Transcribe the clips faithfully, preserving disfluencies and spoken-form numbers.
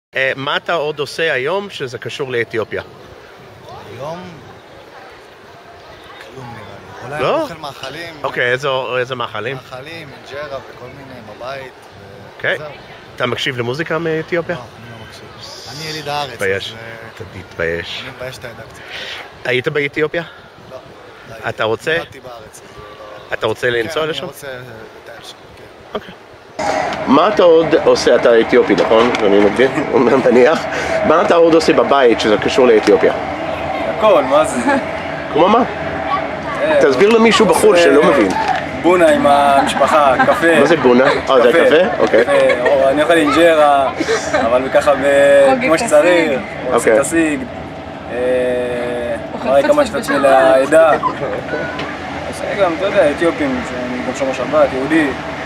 מה אתה עוד עושה היום שזה קשור לאתיופיה? היום? כלום נראה לי. אולי אוכל מאכלים. אוקיי, איזה מאכלים? מאכלים, אינג'רה וכל מיני בבית. אוקיי. אתה מקשיב למוזיקה מאתיופיה? לא, אני לא מקשיב. אני יליד הארץ. תתבייש. תתבייש. אני מבייש את העדה קצת. היית באתיופיה? לא. אתה רוצה? נולדתי בארץ. אתה רוצה לנסוע לשם? כן, אני רוצה לטייל שם. אוקיי. מה אתה עוד עושה? אתה אתיופי, נכון? אני מגדיר, מניח. מה אתה עוד עושה בבית שזה קשור לאתיופיה? הכל, מה זה? כמו מה? תסביר למישהו בחו"ל שלא מבין. בונה עם המשפחה, קפה. מה זה בונה? אה, זה קפה? אוקיי. אני אוכל אינג'רה, אבל ככה כמו שצריך, עושה תשיג. מראה כמה שתעצמי לעדה. גם, אתה יודע, אתיופים, שאני גם שומר שבת, יהודי.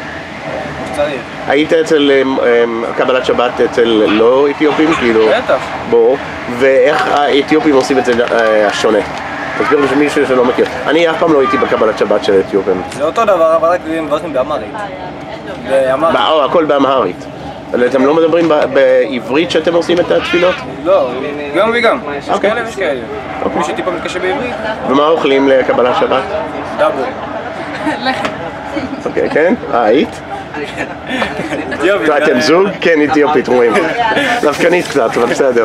היית אצל קבלת שבת אצל לא אתיופים? כאילו... בטח. בוא. ואיך האתיופים עושים את זה השונה? תסביר לי שמישהו שלא מכיר. אני אף פעם לא הייתי בקבלת שבת של אתיופים. זה אותו דבר, אבל רק דברים באמהרית. באמהרית. או, הכל באמהרית. אתם לא מדברים בעברית שאתם עושים את התפילות? לא, גם וגם. יש כאלה ויש כאלה. מי שטיפה מתקשה בעברית. ומה אוכלים לקבלת שבת? דאבו. לחם. אוקיי, כן? אה, היית? אתיופית. אתם זוג? כן, אתיופית, רואים. דווקנית קצת, אבל בסדר.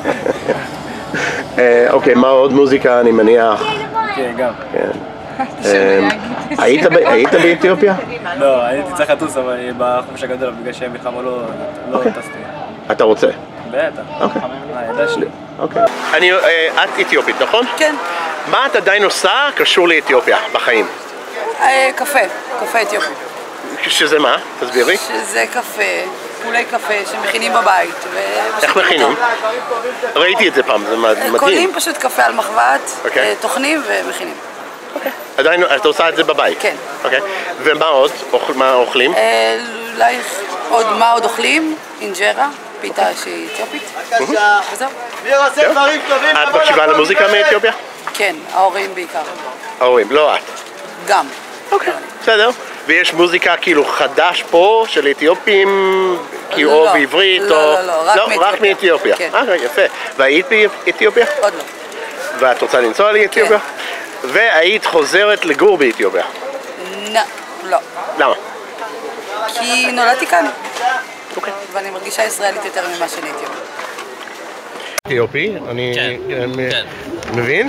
אוקיי, מה עוד מוזיקה, אני מניח? כן, גם. היית באתיופיה? לא, הייתי צריך לטוס, אבל בחופש הגדול, בגלל שהם מלחמה לא טסתי. אתה רוצה? בטח. אוקיי. העדה שלי. אוקיי. את אתיופית, נכון? כן. מה את עדיין עושה קשור לאתיופיה בחיים? קפה, קפה אתיופי. שזה מה? תסבירי. שזה קפה, פולי קפה שמכינים בבית. איך מכינים? ראיתי את זה פעם, זה מדהים. קונים פשוט קפה על מחבת, טוחנים ומכינים. עדיין, את עושה את זה בבית? כן. אוקיי. ומה עוד? מה אוכלים? אולי עוד מה עוד אוכלים? אינג'רה, פיתה שהיא אתיופית. וזהו. את מקשיבה למוזיקה מאתיופיה? כן, ההורים בעיקר. ההורים, לא את. גם. אוקיי, בסדר. ויש מוזיקה כאילו חדש פה של אתיופים, כאילו או בעברית או... לא, לא, לא, רק מאתיופיה. כן. אה, יפה. והיית באתיופיה? עוד לא. ואת רוצה לנסוע לאתיופיה? כן. והיית חוזרת לגור באתיופיה? לא. למה? כי נולדתי כאן. אוקיי. ואני מרגישה ישראלית יותר ממה שאני אתיופי. אתיופי, אני מבין.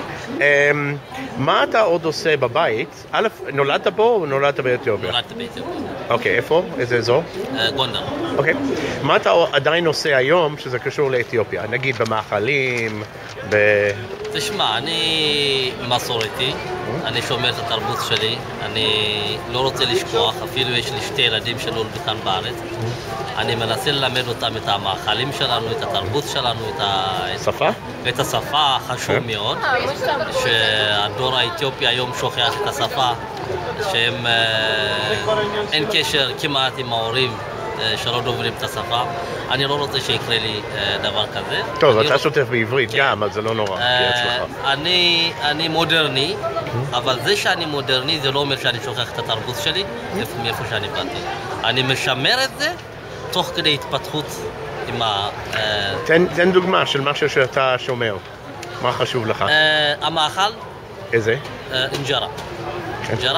מה אתה עוד עושה בבית? א', נולדת פה או נולדת באתיופיה? נולדתי באתיופיה. אוקיי, איפה? איזה אזור? גונדר. אוקיי. מה אתה עדיין עושה היום שזה קשור לאתיופיה? נגיד במאכלים, ב... תשמע, אני מסורתי, אני שומר את התרבות שלי, אני לא רוצה לשכוח, אפילו יש לי שתי ילדים שנולדו כאן בארץ. אני מנסה ללמד אותם את המאכלים שלנו, את התרבות שלנו, את השפה? את השפה, חשוב מאוד, שהדור האתיופי היום שוכח את השפה, שהם אין קשר כמעט עם ההורים שלא דוברים את השפה. אני לא רוצה שיקרה לי דבר כזה. טוב, אתה שוטף בעברית גם, אז זה לא נורא. אני מודרני, אבל זה שאני מודרני זה לא אומר שאני שוכח את התרבות שלי מאיפה שאני באתי. אני משמר את זה תוך כדי התפתחות עם ה... תן דוגמה של משהו שאתה שומר. מה חשוב לך? המאכל. איזה? אינג'רה. אינג'רה?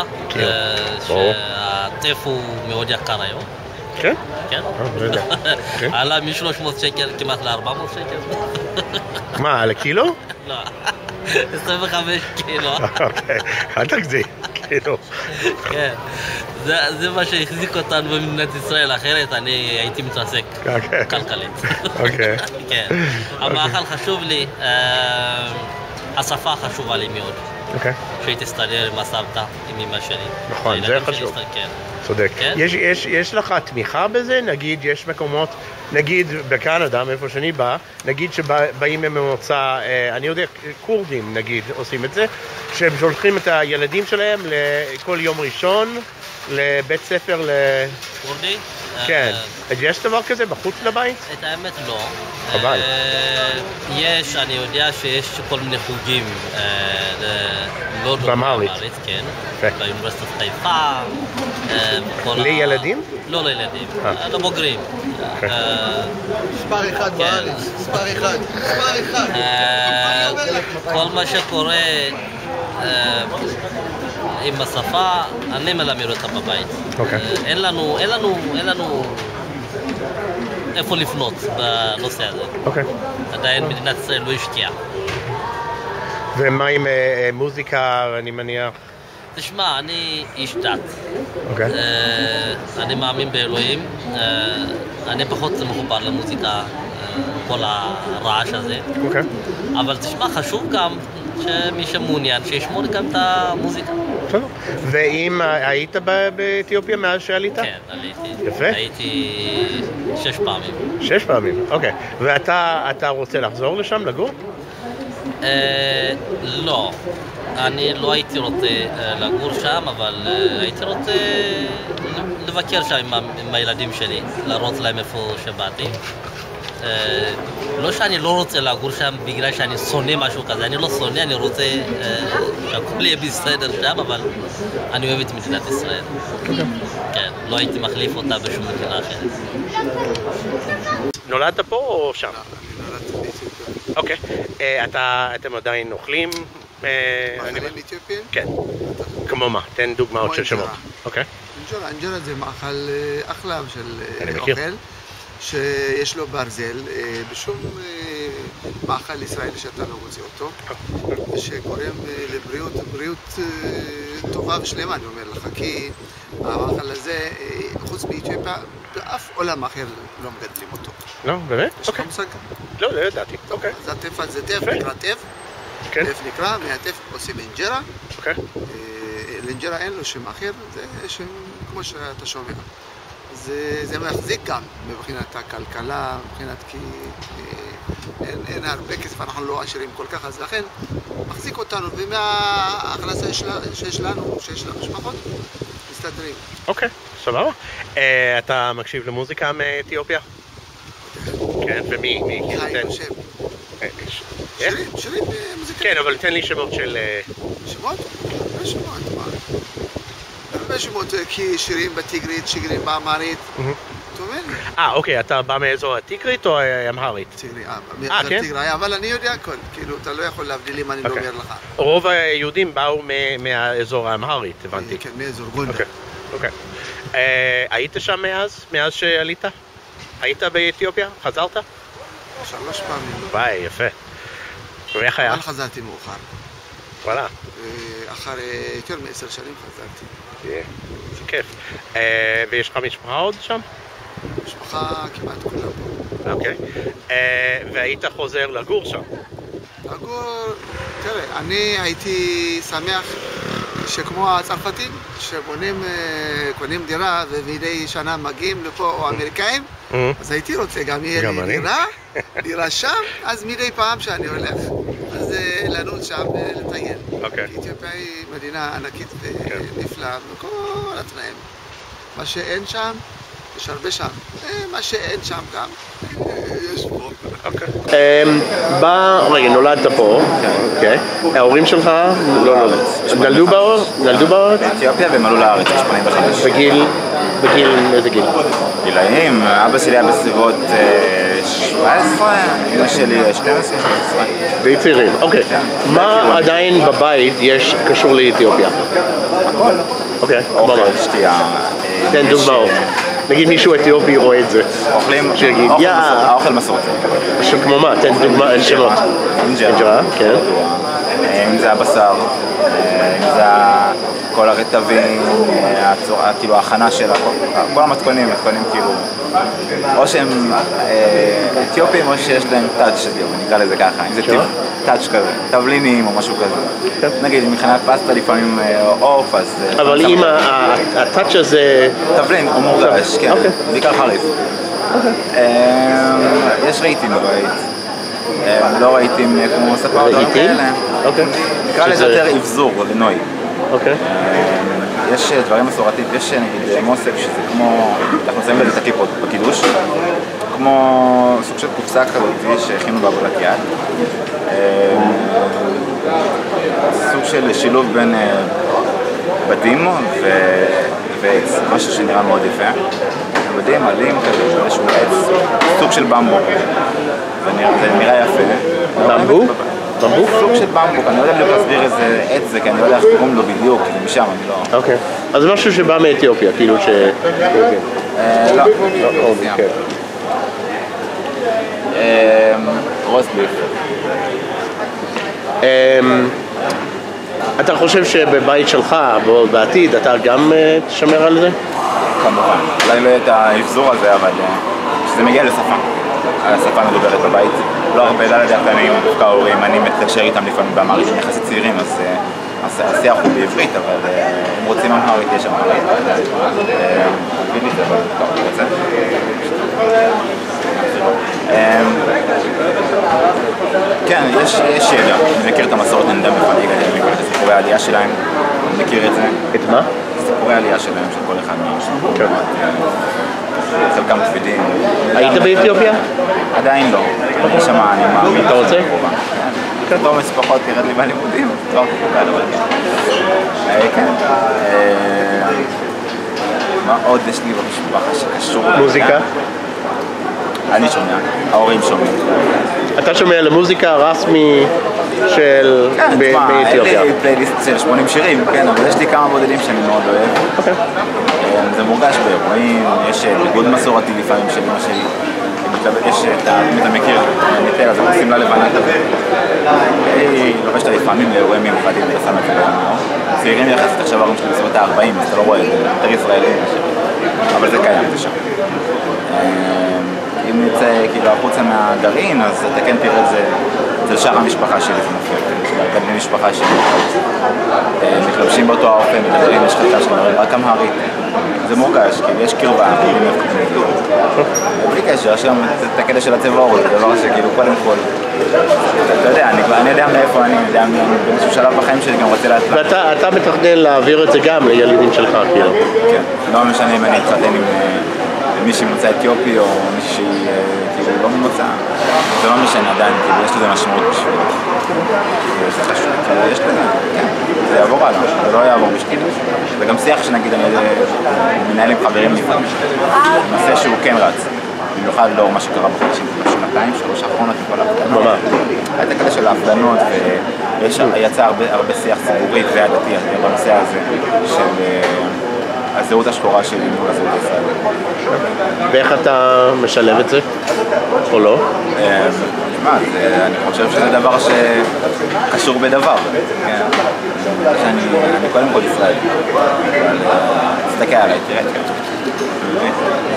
שהטף הוא מאוד יקר היום. כן? כן. עלה מ-שלוש מאות שקל כמעט ל-ארבע מאות שקל. מה, על הקילו? לא, עשרים וחמש קילו. אוקיי, אל תגזים, כאילו. כן, זה מה שהחזיק אותנו במדינת ישראל, אחרת אני הייתי מתעסק כלכלית. אוקיי. כן, המאכל חשוב לי, השפה חשובה לי מאוד. אוקיי. שהיא תסתדר עם הסבתא, עם אמא שלי. נכון, זה חשוב. צודק. יש לך תמיכה בזה? נגיד, יש מקומות, נגיד בקנדה, מאיפה שאני בא, נגיד שבאים ממוצא, אני יודע, קורדים נגיד עושים את זה, שהם שולחים את הילדים שלהם לכל יום ראשון לבית ספר ל... קורדי? כן. יש דבר כזה בחוץ לבית? את האמת לא. חבל. יש, אני יודע שיש כל מיני חוגים לא באמהרית. כן. באוניברסיטת חיפה. לילדים? לא לילדים, לבוגרים. מספר אחד בארץ, מספר אחד, מספר אחד. כל מה שקורה עם השפה, אני מלמד אותה בבית. אין לנו, אין לנו, אין לנו איפה לפנות בנושא הזה. עדיין מדינת ישראל לא השקיעה. ומה עם מוזיקה, אני מניח? תשמע, אני איש דת. אני מאמין באלוהים. אני פחות מחובר למוזיקה, כל הרעש הזה. אבל תשמע, חשוב גם שמי שמעוניין שישמור גם את המוזיקה. ואם היית באתיופיה מאז שעלית? כן, עליתי. יפה. הייתי שש פעמים. שש פעמים, אוקיי. ואתה רוצה לחזור לשם, לגור? לא. אני לא הייתי רוצה לגור שם, אבל הייתי רוצה לבקר שם עם הילדים שלי, להראות להם איפה שבאתי. לא שאני לא רוצה לגור שם בגלל שאני שונא משהו כזה, אני לא שונא, אני רוצה שהכל יהיה בסדר שם, אבל אני אוהב את מדינת ישראל. כן, לא הייתי מחליף אותה בשום מדינה אחרת. נולדת פה או שם? נולדתי באתיופיה. אוקיי. אתם עדיין אוכלים? מאכלים אתיופיים? כן. כמו מה? תן דוגמאות של שמות. אוקיי. אינג'רה, אינג'רה זה מאכל אחלה של אוכל. שיש לו ברזל, בשום מאכל ישראלי שאתה לא מוצא אותו, שגורם לבריאות, בריאות טובה ושלמה, אני אומר לך, כי המאכל הזה, חוץ מאתיופיה, באף עולם אחר לא מגדלים אותו. לא, באמת? יש לך מושג? לא, לא ידעתי. אוקיי. אז הטף הזה, טף נקרא טף, טף נקרא, מהטף עושים אינג'רה, לאינג'רה אין לו שם אחר, זה שם כמו שאתה שומע. זה, זה מחזיק גם מבחינת הכלכלה, מבחינת כי אין, אין הרבה כסף, אנחנו לא עשירים כל כך, אז לכן מחזיק אותנו, ומההכנסה שיש לנו, שיש למשפחות, מסתדרים. אוקיי, סבבה. אתה מקשיב למוזיקה מאתיופיה? כן, ומי? מי? חיים בשם. שירים, שירים מוזיקה. כן, אבל תן לי שמות של... שמות? הרבה שמות, מה? הרבה שמות, כי שירים בטיגרית, שירים באמהרית. אה, אוקיי, אתה בא מאזור הטיגרית או אמהרית? טיגרית, מאזור טיגרית, אבל אני יודע הכל, כאילו, אתה לא יכול להבדיל אם אני לא אומר לך. רוב היהודים באו מהאזור האמהרית, הבנתי. כן, מאזור גונדר. אוקיי. היית שם מאז? מאז שעלית? היית באתיופיה? חזרת? שלוש פעמים. וואי, יפה. ואיך היה? אבל חזרתי מאוחר. וואלה. אחרי יותר מעשר שנים חזרתי. זה כיף. ויש לך משפחה עוד שם? משפחה כמעט כולה פה. אוקיי. והיית חוזר לגור שם? לגור... תראה, אני הייתי שמח שכמו הצרפתים, שבונים, קונים דירה ומדי שנה מגיעים לפה, או אמריקאים, אז הייתי רוצה גם יהיה לי דירה, דירה שם, אז מדי פעם שאני הולך, אז לנות שם ולטייל. כי אתיופיה היא מדינה ענקית ונפלאה בכל התנאים. מה שאין שם, יש הרבה שם. מה שאין שם גם, יש פה. רגע, נולדת פה, ההורים שלך נולדו בארץ? באתיופיה והם עלו לארץ ב-שמונים וחמש. בגיל, בגיל, איזה גיל? גילאים, אבא שלי היה בסביבות שבע עשרה, אמא שלי שתים עשרה. די צעירים, אוקיי. מה עדיין בבית יש קשור לאתיופיה? הכל. אוקיי, אוכל, שתייה. תן דוגמאות. נגיד מישהו אתיופי רואה את זה. אוכלים, האוכל מסורתי. כמו מה? תן דוגמא, אין שמות. אינג'רה, כן. אם זה הבשר, אם זה כל הרטבים, כאילו ההכנה של כל המתכונים, מתכונים כאילו, או שהם אתיופים או שיש להם טאץ' של יום, נקרא לזה ככה, אם זה טאץ' כזה, תבלינים או משהו כזה. נגיד, מבחינת פסטה לפעמים עוף, אז... אבל אם הטאץ' הזה... תבלין או מורגש, כן, בעיקר חריף. יש רהיטים בבית, לא רהיטים כמו ספה או דברים כאלה. נקרא לזה יותר אבזור, לנוי. יש דברים מסורתיים, יש נגיד מוסק שזה כמו, אנחנו שמים לזה את הכיפות בקידוש, כמו סוג של קופסה כזאת שהכינו בעבודת יד. סוג של שילוב בין בדים ועץ, משהו שנראה מאוד יפה. בדים, עלים, איזשהו עץ, סוג של במבוק. זה נראה יפה. במבוק? במבוק? סוג של במבוק, אני לא יודע בדיוק להסביר איזה עץ זה, כי אני לא יודע איך קוראים לו בדיוק, כי זה משם, אני לא... אוקיי, אז זה משהו שבא מאתיופיה, כאילו ש... לא, לא, סיימת. רוסט ביף. אתה חושב שבבית שלך, בעתיד, אתה גם תשמר על זה? כמובן. אולי לא יהיה את ההבזור הזה, אבל שזה מגיע לשפה. השפה מדוברת בבית. לא הרבה ילדי הקטנים, דווקא ההורים, אני מתקשר איתם לפעמים באמהרית, הם יחסית צעירים, אז השיח הוא בעברית, אבל אם רוצים אמהרית, יש אמהרית. תגיד לי את זה, אבל טוב, אני רוצה. כן, יש ידע, אני מכיר את המסורת, אני יודע בפניק, אני מכיר את סיפורי העלייה שלהם, אני מכיר את זה. את מה? סיפורי העלייה שלהם, של כל אחד מהם. כן. חלקם תפידים. היית באתיופיה? עדיין לא. אני שמע, אני מאמין. אתה רוצה? כן. טוב, משפחות תרד לי בלימודים, טוב, כאלה אבל כן. כן. מה עוד יש לי במשפחה שקשור... מוזיקה? אני שומע, ההורים שומעים. אתה שומע למוזיקה רסמי של באתיופיה? אין לי פלייליסט של שמונים שירים, כן, אבל יש לי כמה בודדים שאני מאוד אוהב. זה מורגש באירועים, יש ביגוד מסורתי לפעמים של אמא שלי. יש את ה... אם אתה מכיר, ניתל, אז עושים לה לבנת הזה. היא לובשת לפעמים לאירועים מיוחדים, אתה שם את זה ביום. צעירים יחסית עכשיו ההורים שלי בסביבות ה-ארבעים, אז אתה לא רואה את זה, יותר ישראלי. אבל זה קיים, זה שם. אם נצא כאילו החוצה מהגרעין, אז אתה כן תראה את זה, זה שאר המשפחה שלי, זה מופיע, של בני משפחה שלי. מתלבשים באותו האופן, מדברים, יש חלקה שמדברים רק אמהרית. זה מורגש, כאילו יש קרבה, בלי קשר, יש גם את הקטע של הצבע עור, זה דבר שכאילו קודם כל, אתה יודע, אני יודע מאיפה אני, אני יודע באיזשהו שלב בחיים שלי גם רוצה להתלבש. ואתה מתכנן להעביר את זה גם לילדים שלך, כאילו? כן, לא משנה אם אני אתחתן עם... מישהי ממוצא אתיופי או מישהי כאילו לא ממוצא, זה לא משנה עדיין, כאילו יש לזה משמעות בשביל זה חשוב, כאילו יש לזה, כן, זה יעבור הלאה, זה לא יעבור בשביל זה גם שיח שנגיד אני מנהל עם חברים לפעמים, נושא שהוא כן רץ, במיוחד לאור מה שקרה בחודשים, בשנתיים, שלוש האחרונות וכל ההפגנות, הייתה כזה של ההפגנות ויצא הרבה שיח ציבורי ועדתי בנושא הזה של הזהות השחורה שלי מול הזהות הישראלית. ואיך אתה משלב את זה? או לא? מה, אני חושב שזה דבר שקשור בדבר. אני קודם כל ישראלי. תסתכל עליי, תראה את זה.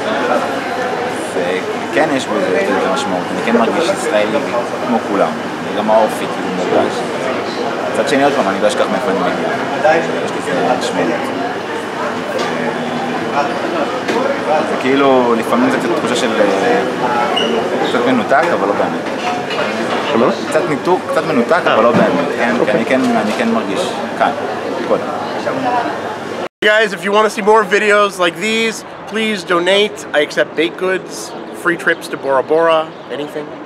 כן יש בזה משמעות, אני כן מרגיש ישראלי כמו כולם. גם האופי כאילו מורגש. קצת שני עוד פעם, אני לא אשכח מאיפה אני מגיע. יש לזה משמעות. זה כאילו, לפעמים זה קצת תחושה של קצת מנותק, אבל לא באמת. שמה? קצת ניתוק, קצת מנותק, אבל לא באמת. כי אני כן מרגיש כאן, קודם. Guys, if you want to see more videos like these, please donate. I accept baked goods, free trips to Bora Bora, anything.